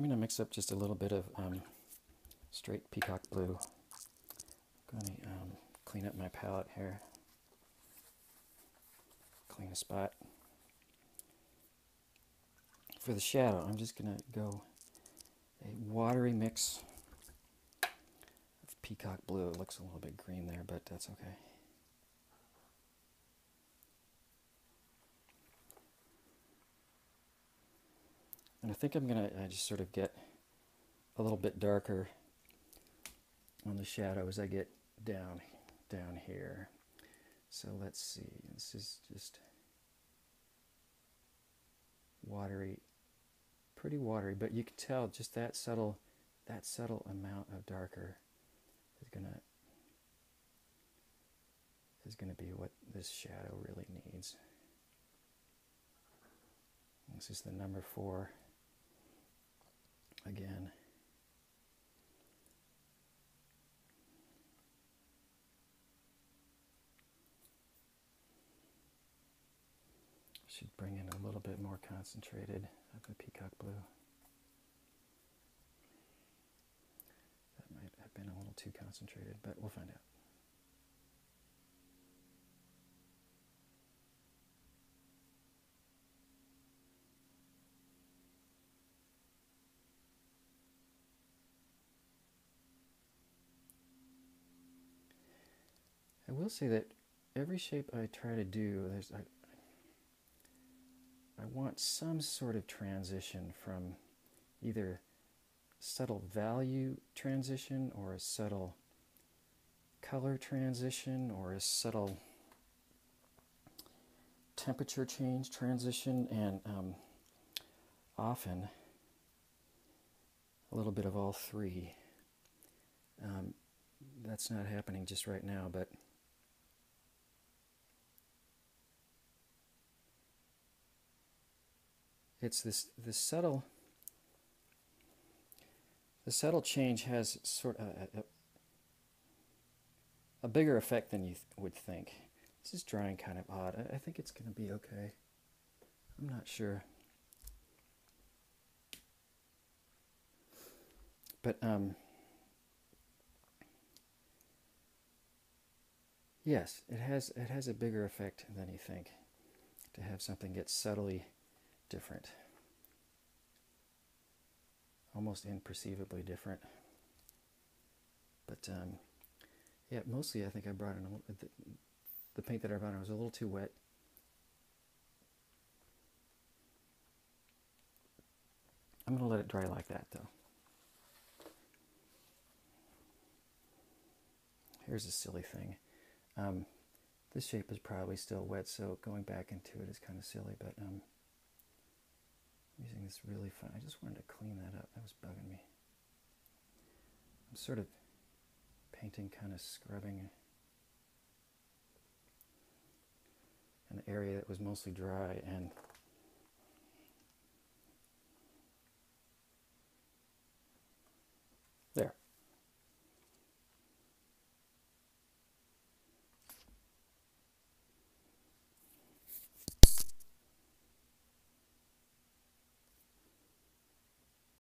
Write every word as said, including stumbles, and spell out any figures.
I'm going to mix up just a little bit of um, straight peacock blue. I'm going to um, clean up my palette here. Clean a spot. For the shadow, I'm just going to go a watery mix of peacock blue. It looks a little bit green there, but that's okay. And I think I'm going to just sort of get a little bit darker on the shadow as I get down, down here. So let's see, this is just watery, pretty watery, but you can tell just that subtle, that subtle amount of darker is gonna is gonna be what this shadow really needs. This is the number four again. Should bring in a little bit more concentrated of the peacock blue. That might have been a little too concentrated, but we'll find out. I will say that every shape I try to do, there's I, I want some sort of transition from either subtle value transition or a subtle color transition or a subtle temperature change transition, and um, often a little bit of all three. Um, that's not happening just right now, but it's this this subtle the subtle change has sort of a, a, a bigger effect than you th would think. This is drying kind of odd. I, I think it's going to be okay. I'm not sure, but um, yes, it has it has a bigger effect than you think to have something get subtly different, almost imperceivably different. But um, yeah, mostly I think I brought in a little, the, the paint that I brought in was a little too wet. I'm going to let it dry like that, though. Here's a silly thing. Um, this shape is probably still wet, so going back into it is kind of silly, but um, I'm using this really fine. I just wanted to clean that up. That was bugging me. I'm sort of painting, kind of scrubbing an area that was mostly dry, and